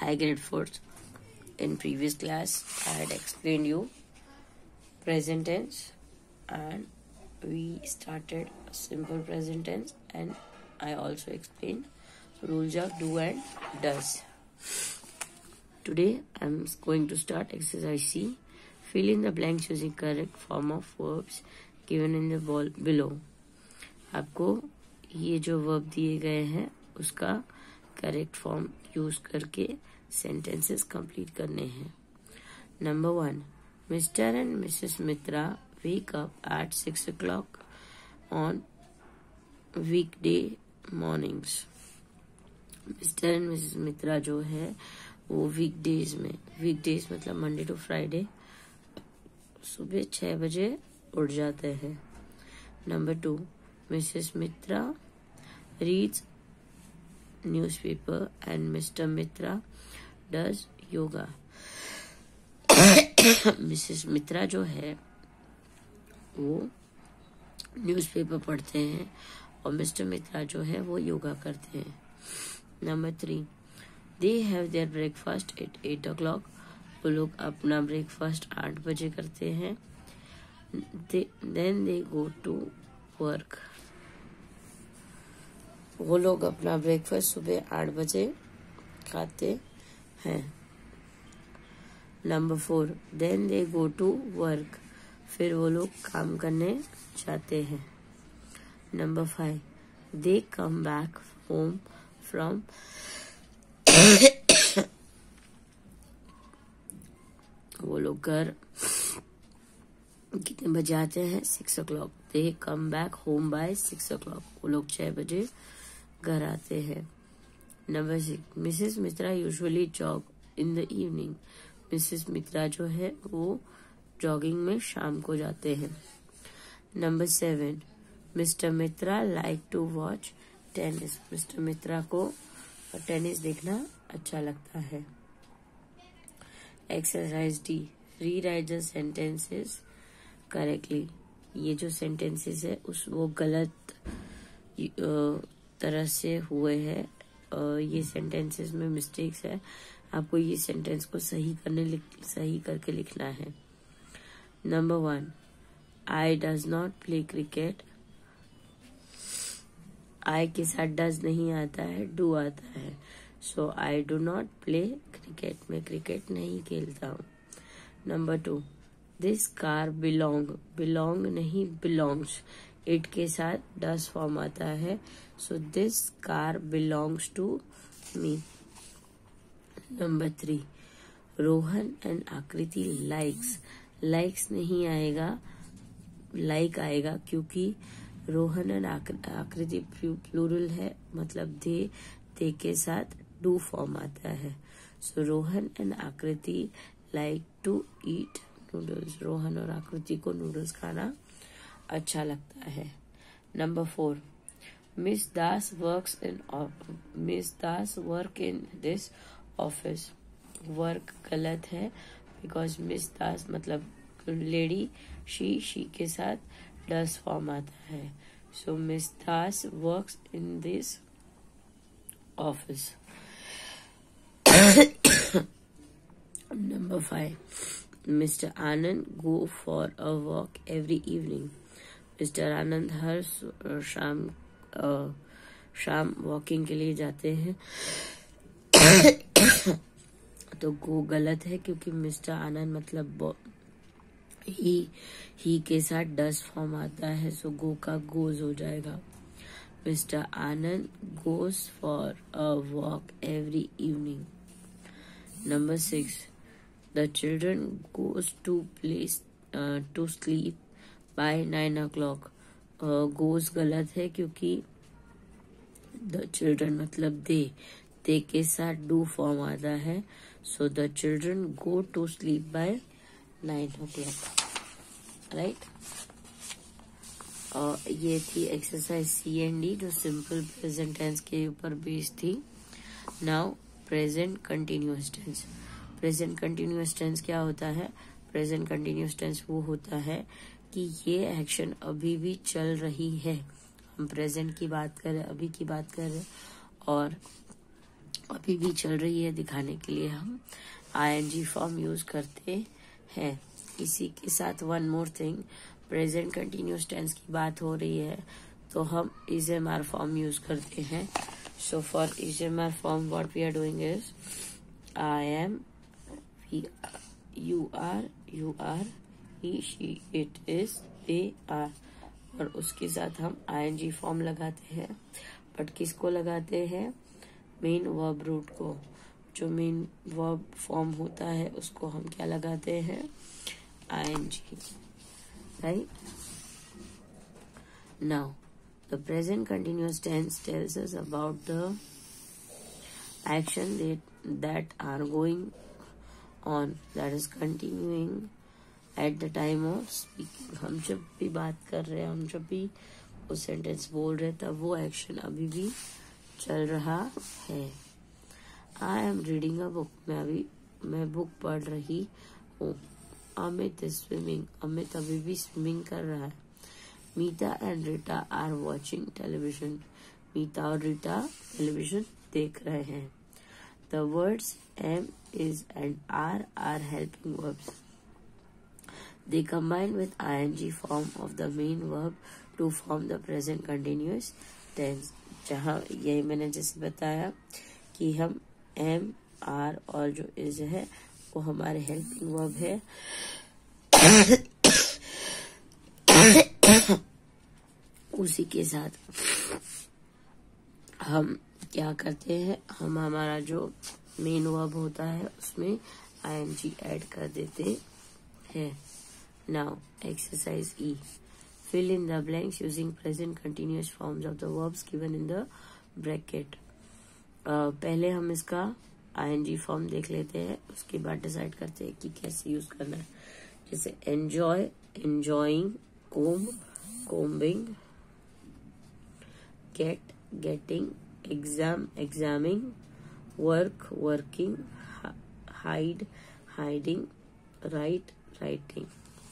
Hi grade 4th. In previous class I had explained you present tense and we started simple present tense, and I also explained rules of do and does. Today I'm going to start exercise C. Fill in the blanks using correct form of verbs given in the below. आपको ये जो verb दिए गए हैं उसका correct form use करके sentences complete करने हैं. Number 1, mister and missus Mitra wake up at 6 o'clock on weekday mornings. Mister and missus Mitra जो है वो वीकडेज मतलब मंडे टू फ्राइडे सुबह 6 बजे उठ जाते हैं. Number 2, missus Mitra reads newspaper and mister Mitra does yoga. Missus Mitra जो है वो न्यूज़पेपर पढ़ते हैं और मिस्टर मित्रा जो है वो योगा करते हैं. Number 3, they have their breakfast at 8 o'clock. वो लोग अपना ब्रेकफास्ट 8 बजे करते हैं. Then they go to work. वो लोग अपना ब्रेकफास्ट सुबह 8 बजे खाते हैं. Number 4, then they go to work. फिर वो लोग काम करने जाते हैं. Number 5, they come back home from. वो लोग घर कितने बजे आते हैं? 6 o'clock. They come back home by 6 o'clock. वो लोग 6 बजे घर आते हैं. Number 6, missus Mitra usually jog in the evening. Missus Mitra जो है वो जॉगिंग में शाम को जाते हैं. Number 7, mister Mitra like to watch tennis. Mister Mitra को टेनिस देखना अच्छा लगता है. Exercise D, rewrite the sentences correctly. ये जो सेंटेंसेस है वो गलत तरह से हुए हैं. ये सेंटेंसेस में मिस्टेक्स है. आपको ये सेंटेंस को सही करके लिखना है. Number 1, I does not play cricket. I के साथ डज नहीं आता है, डू आता है. सो I do not play cricket. मैं क्रिकेट नहीं खेलता हूँ. नंबर 2, दिस कार बिलोंग नहीं बिलोंग्स. इट के साथ डस फॉर्म आता है. So this car belongs to me. Number 3, Rohan and Aakriti likes नहीं आएगा, लाइक आएगा क्योंकि रोहन एंड आकृति प्लूरल है, मतलब दे के साथ डू फॉर्म आता है. So Rohan and Aakriti like to eat noodles. Rohan और आकृति को नूडल्स खाना अच्छा लगता है. Number 4, miss Das work in this office. Work गलत है बिकॉज मिस दास मतलब लेडी, शी के साथ डस फॉर्म आता है. So miss Das works in this office. Number 5, mister Anand go for a walk every evening. Mister Anand हर शाम वॉकिंग के लिए जाते हैं. तो गो गलत है क्योंकि मिस्टर आनंद मतलब ही के साथ डस फॉर्म आता है. सो गो का गोज हो जाएगा. Mister Anand goes for a walk every evening. Number 6, the children goes to sleep by 9 o'clock. Goes गलत है क्योंकि द चिल्ड्रन मतलब दे के साथ डू फॉर्म आता है. So the children go to sleep by 9 o'clock. Right. ये थी एक्सरसाइज सी एंड डी जो सिंपल प्रेजेंट टेंस के ऊपर बेस्ड थी. Now present continuous tense. Present continuous tense क्या होता है? प्रेजेंट कंटिन्यूअस टेंस वो होता है कि ये एक्शन अभी भी चल रही है. हम प्रेजेंट की बात कर रहे हैं, अभी की बात कर रहे हैं, और अभी भी चल रही है दिखाने के लिए हम ing फॉर्म यूज करते हैं। इसी के साथ one more thing, present continuous tense की बात हो रही है तो हम is-am-are फॉर्म यूज करते हैं। So for is-am-are form what we are doing is I am, we are, you are, he, she, it is, they are, और उसके साथ हम ing फॉर्म लगाते हैं। बट किसको लगाते हैं? मेन वर्ब रूट को। जो मेन वर्ब फॉर्म होता है उसको हम क्या लगाते हैं? ing, right? Now, the present continuous tense tells us about the action that are going on, that is continuing at the time of speaking। हम जब भी बात कर रहे हैं, हम जब भी वो सेंटेंस बोल रहे तब वो एक्शन अभी भी चल रहा है। I am reading a book, मैं बुक पढ़ रही हूँ। अमित इज स्विमिंग, अमित अभी भी स्विमिंग कर रहा है। Meeta and Rita are watching television, Meeta और रीटा टेलीविजन देख रहे हैं। The words am, is and are helping verbs. They combine with ing form of the main verb to form the present continuous tense। जहाँ यही मैंने जैसे बताया कि हम am, are और जो is है वो हमारे हेल्पिंग वर्ब है। उसी के साथ हम क्या करते हैं, हम हमारा जो मेन वर्ब होता है उसमें ing ऐड कर देते हैं। Now exercise E, fill in the blanks using present continuous forms of the verbs given in the bracket. पहले हम इसका ing फॉर्म देख लेते हैं, उसके बाद डिसाइड करते हैं कि कैसे यूज करना है। जैसे enjoy, enjoying, comb, combing, get, getting, examine, examining, work, working, hide, hiding, write, writing.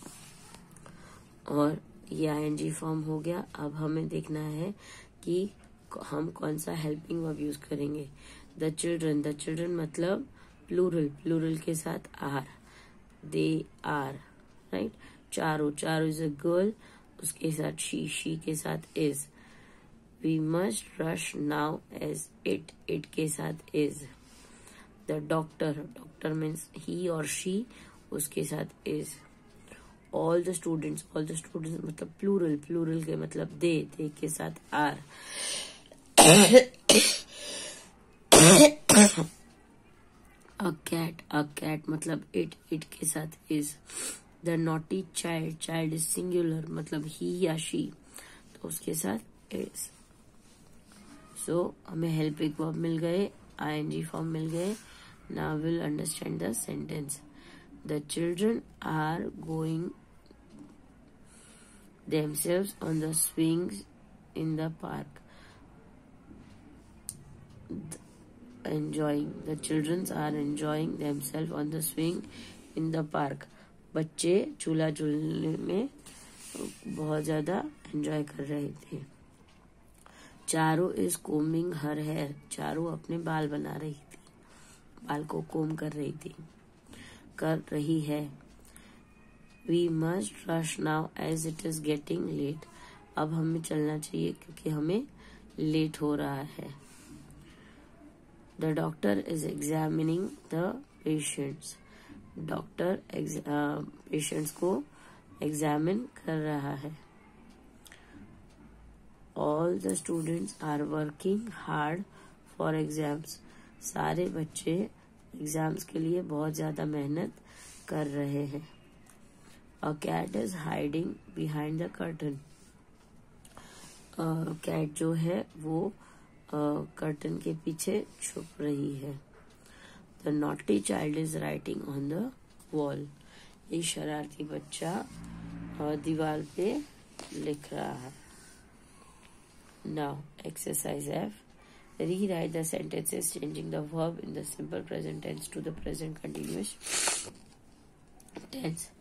और ये ing फॉर्म हो गया। अब हमें देखना है कि हम कौन सा हेल्पिंग वर्ब यूज करेंगे। द चिल्ड्रन, द चिल्ड्रन मतलब प्लूरल, प्लूरल के साथ are, they are, right. Charu, Charu is a girl, उसके साथ शी के साथ is. We must rush now as it के साथ is। The doctor, doctor means he or she, उसके साथ is। All the students मतलब plural, plural के मतलब they के साथ are। A cat मतलब it के साथ is। The naughty child, child is singular मतलब he या she, तो उसके साथ is। सो हमें हेल्पिंग वर्ब मिल गए, ing फॉर्म मिल गए। Now will understand the sentence. The children are going themselves on the swings in the park। Enjoying, the children are enjoying themselves on the swing in the park। बच्चे झूला झूलने में बहुत ज्यादा enjoy कर रहे थे। Charu is combing her hair, Charu अपने बाल बना रही थी, बाल को कोम कर रही है। We must rush now as it is getting late, अब हमें चलना चाहिए क्योंकि हमें लेट हो रहा है। The doctor is examining the patients, doctor patients को एग्जामिन कर रहा है। All the students are working hard for exams, सारे बच्चे एग्जाम्स के लिए बहुत ज्यादा मेहनत कर रहे हैं। A cat is hiding behind the curtain, cat जो है वो कर्टन के पीछे छुप रही है। The naughty child is writing on the wall, ये शरारती बच्चा दीवार पे लिख रहा है। Now, exercise F. Rewrite the sentences changing the verb in the simple present tense to the present continuous tense।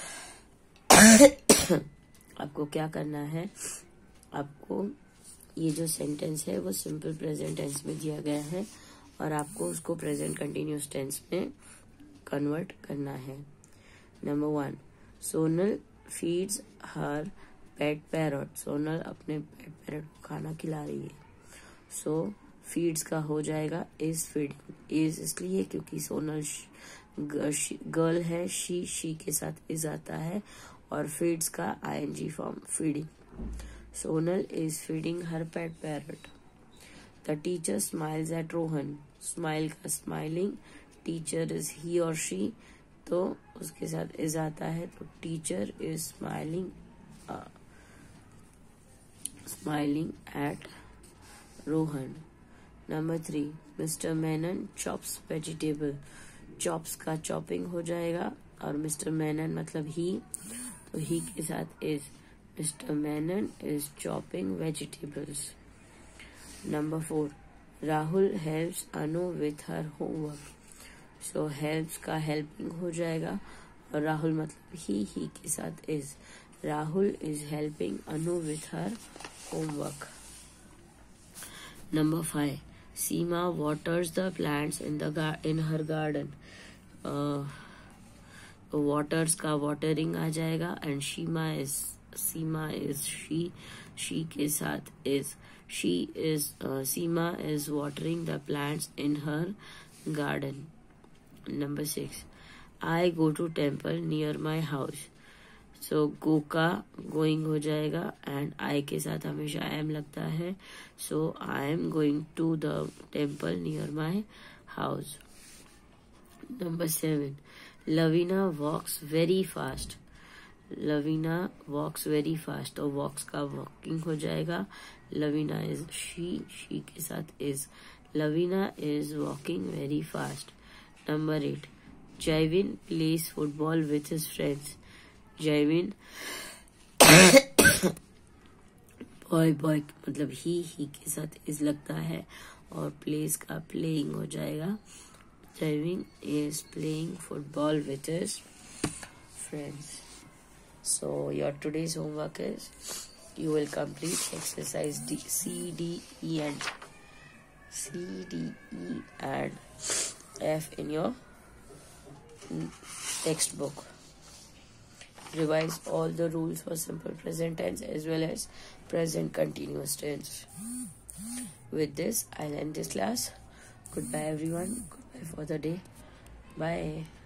आपको क्या करना है, आपको ये जो सेंटेंस है वो सिंपल प्रेजेंट टेंस में दिया गया है और आपको उसको प्रेजेंट कंटिन्यूस टेंस में कन्वर्ट करना है। Number 1, Sonal feeds her pet parrot. Sonal अपने पेट पैरट को खाना खिला रही है। सो फीड्स का हो जाएगा इज फीडिंग। इज इसलिए क्योंकि सोनल गर्ल है, शी के साथ इज आता है, और फीड्स का ing form feeding. Sonal is feeding her pet parrot. The teacher smiles at Rohan. Smile का स्माइलिंग, टीचर इज ही और शी, तो उसके साथ इज आता है, तो teacher is smiling at Rohan. Number 3, mister Menon chops vegetable. Chops का चॉपिंग हो जाएगा, और मिस्टर मेनन मतलब ही, तो ही के साथ is. Mister Menon is chopping vegetables. Number 4, Rahul helps Anu with her homework. So helps का हेल्पिंग हो जाएगा, और राहुल मतलब ही के साथ is. Rahul is helping Anu with her homework. Number 5, Seema waters the plants in her garden. waters का watering आ जाएगा, एंड सीमा इज शी के साथ is. Seema is watering the plants in her garden. Number 6, I go to temple near my house. So go का going हो जाएगा, and I के साथ हमेशा आई एम लगता है, सो I am going to the temple near my house. Number 7, Lavina walks very fast. Lavina walks very fast, तो walks का वॉकिंग हो जाएगा। लवीना इज शी के साथ is. Lavina is walking very fast. Number 8, Jayvin plays football with his friends. Jayvin boy मतलब he के साथ is लगता है, और प्लेस का प्लेइंग हो जाएगा। Jayvin is playing football with his friends. So your today's homework is you will complete exercise C, D, E and F in your textbook. Revise all the rules for simple present tense as well as present continuous tense. With this, I'll end this class. Goodbye everyone. Goodbye for the day. Bye.